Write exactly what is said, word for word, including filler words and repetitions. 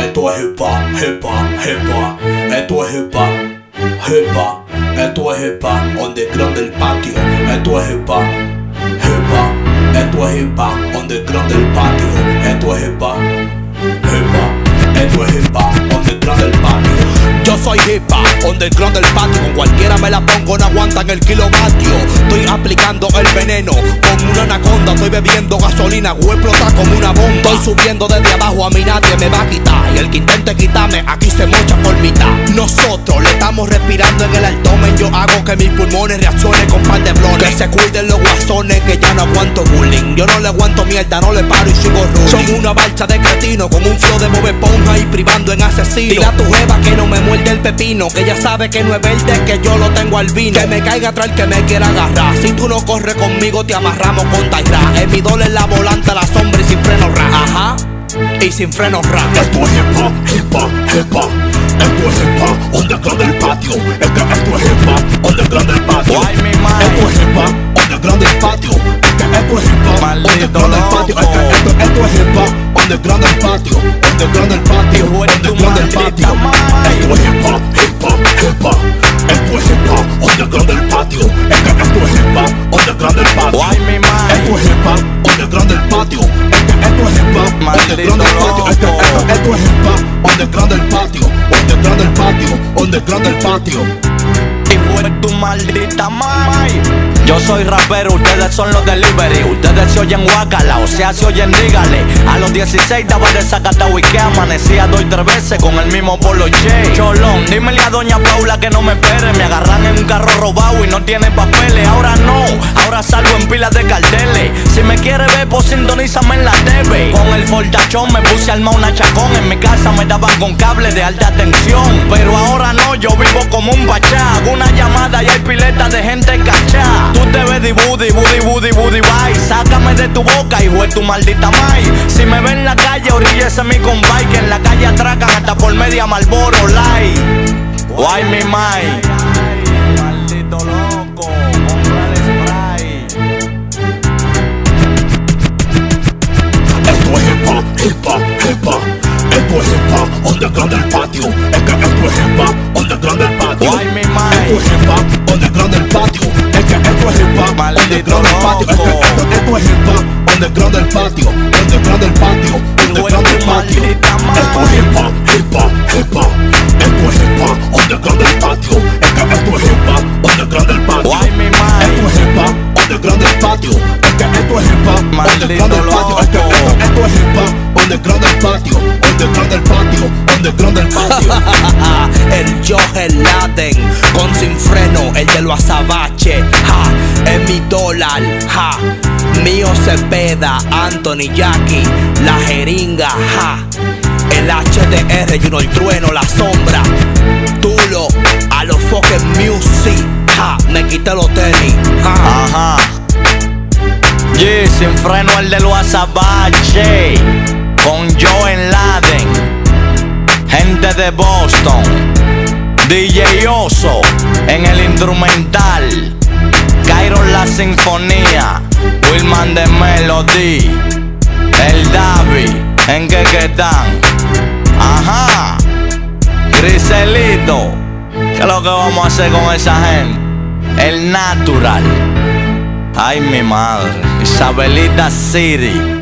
Esto es hip hop, hip hop, hip hop. Esto es hip hop, hip hop. Esto es hip hop, underground del patio. Esto es hip hop, hip hop. Esto es hip hop, underground del patio. Esto es hip hop, hip hop. Esto es hip hop, underground del patio. Yo soy hip hop, underground del patio. Con cualquiera me la pongo, no aguantan el kilovatio. Estoy aplicando el veneno como una anaconda. Estoy bebiendo gasolina, voy a explotar como una bomba. Estoy subiendo desde abajo, a mí nadie me va a quitar. Y el que intente quitarme, aquí se mocha por mitad. Nosotros le estamos respirando en el abdomen. Yo hago que mis pulmones reaccionen con par de blones. Que se cuiden los guasones, que ya no aguanto bullying. Yo no le aguanto mierda, no le paro y sigo ruling. Son una balsa de cretino, con un flow de Bob Esponja y privando en asesino. Dile a tu jeva que no me muerde el pepino, que ella sabe que no es verde, que yo lo tengo al vino. Que me caiga atrás el que me quiera agarrar. Si tú no corres conmigo, te amarramos con Taira. En mi dólar la volante, la sombra y sin freno ra. Ajá, y sin freno ra. Esto es hip hop, hip hop, hip hop. Esto es hip hop, underground del patio. Es que esto es hip hop, underground del patio. Ay, mi madre. Esto es hip hop, underground del patio. Es que esto es hip hop, Maldito underground del patio. Es que esto, esto es hip hop, underground del patio. Underground del patio, Hijo de tu underground del maldita patio. madre. Esto es hip hop, hip hop, hip hop. Esto es hip hop, underground del patio. Es que esto es hip hop, underground del patio. Ay, mi madre. Esto es hip hop, underground del patio. Es que esto es hip hop, Maldito underground del patio. Es que loco. esto, esto es hip hop, underground del patio. Underground del patio, underground del patio. Hijo de tu maldita mamay. Yo soy rapero, ustedes son los delivery. Ustedes se oyen guacala, o sea se oyen dígale. A los dieciséis daba de Zacatau y que amanecía dos y tres veces con el mismo Polo Che. Cholón, dímele a doña Paula que no me espere. Me agarran en un carro robado y no tiene papeles. Ahora no, ahora salgo en pilas de carteles. Si me quiere ver, pues sintonízame en la T V. Con el fortachón me puse a armar una chacón. En mi casa me daban con cable de alta tensión. Pero ahora no, yo vivo como un bachá. Hago una llamada y hay piletas de gente cachá. Tú te ves di budi, budi, budi, budi, bye. Sácame de tu boca, hijo de tu maldita mai. Si me ven en la calle, oríllese mi compay. Que en la calle atracan hasta por media Marlboro Light. Guay mi mai. Maldito loco, compra el spray. Esto es hip hop, hip hop, hip hop. Esto es hip hop, underground del patio. Es que esto es hip hop, underground del patio. Guay mi mai. Esto es hip hop, underground del patio. Es que esto es hip hop, Maldito underground del patio. Es que loco. esto, esto es hip hop, underground del patio. Underground del patio, underground del patio. Maldita madre. Esto es hip hop, hip hop, hip hop. Esto es hip hop, underground del patio. Es que esto es hip hop, underground del patio. Guay mi mai. Esto es hip hop, underground del patio. Es que esto es hip hop, Maldito underground del patio. Es que loco. esto, esto es hip hop, underground del patio. Underground del patio, underground del patio. El Joe Laden con sin freno, el de los azabaches, ja, es mi dólar, ja. Mío Cepeda, Anthony Jackie, la jeringa, ja. El H D R, Juno, el trueno, la sombra. Tulo, a los fucking music, ja. Me quité los tenis, ja. Ajá. Yeah, sin freno el de los azabaches. Con Joe Laden, gente de Boston, D J Oso en el instrumental, Cairo la sinfonía, Wilman de Melody, el Davi, en que quedan, ajá, Griselito, ¿qué es lo que vamos a hacer con esa gente? El Natural, ay mi madre, Isabelita City.